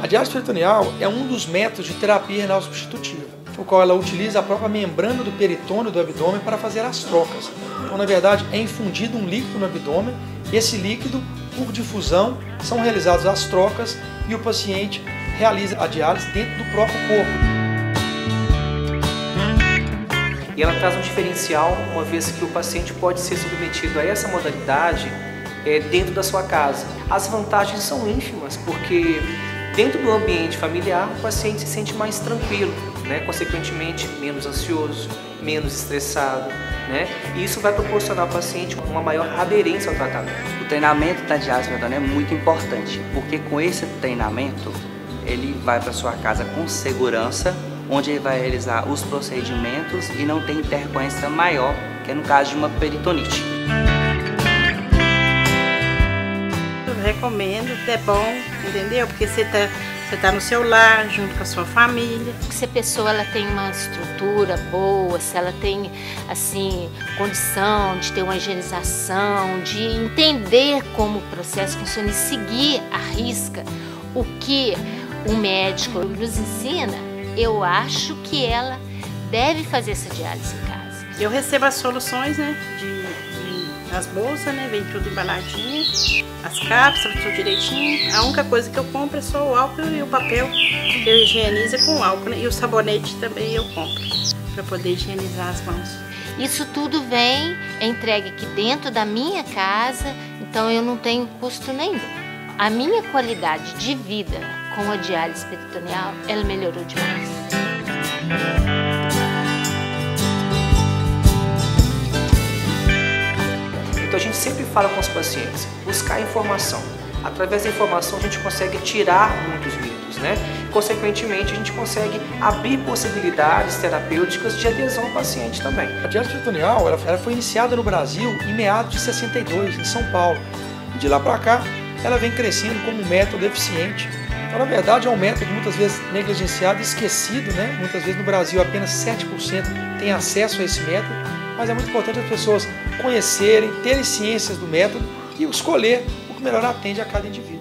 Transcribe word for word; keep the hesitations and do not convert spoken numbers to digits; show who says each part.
Speaker 1: A diálise peritoneal é um dos métodos de terapia renal substitutiva, no qual ela utiliza a própria membrana do peritônio do abdômen para fazer as trocas. Então, na verdade, é infundido um líquido no abdômen e esse líquido, por difusão, são realizadas as trocas e o paciente realiza a diálise dentro do próprio corpo.
Speaker 2: E ela traz um diferencial, uma vez que o paciente pode ser submetido a essa modalidade é, dentro da sua casa. As vantagens são ínfimas, porque dentro do ambiente familiar o paciente se sente mais tranquilo, né? Consequentemente menos ansioso, menos estressado, né? E isso vai proporcionar ao paciente uma maior aderência ao tratamento.
Speaker 3: O treinamento da diálise peritoneal é muito importante, porque com esse treinamento ele vai para sua casa com segurança, onde ele vai realizar os procedimentos e não tem intercorrência maior, que é no caso de uma peritonite.
Speaker 4: Eu recomendo, é bom, entendeu? Porque você está você tá no seu lar, junto com a sua família.
Speaker 5: Se a pessoa ela tem uma estrutura boa, se ela tem assim, condição de ter uma higienização, de entender como o processo funciona e seguir à risca o que o médico nos ensina, eu acho que ela deve fazer essa diálise em casa.
Speaker 4: Eu recebo as soluções, né, de, de, as bolsas, né, vem tudo embaladinho, as cápsulas, tudo direitinho. A única coisa que eu compro é só o álcool e o papel, que eu higienizo com o álcool, né, e o sabonete também eu compro, para poder higienizar as mãos.
Speaker 5: Isso tudo vem, é entregue aqui dentro da minha casa, então eu não tenho custo nenhum. A minha qualidade de vida com a diálise peritoneal, ela melhorou demais.
Speaker 2: Então a gente sempre fala com os pacientes, buscar informação. Através da informação a gente consegue tirar muitos mitos, né? Consequentemente a gente consegue abrir possibilidades terapêuticas de adesão ao paciente também.
Speaker 1: A diálise peritoneal ela, ela foi iniciada no Brasil em meados de sessenta e dois, em São Paulo. E de lá para cá, ela vem crescendo como um método eficiente. Então, na verdade, é um método muitas vezes negligenciado e esquecido, né? Muitas vezes no Brasil apenas sete por cento tem acesso a esse método, mas é muito importante as pessoas conhecerem, terem ciências do método e escolher o que melhor atende a cada indivíduo.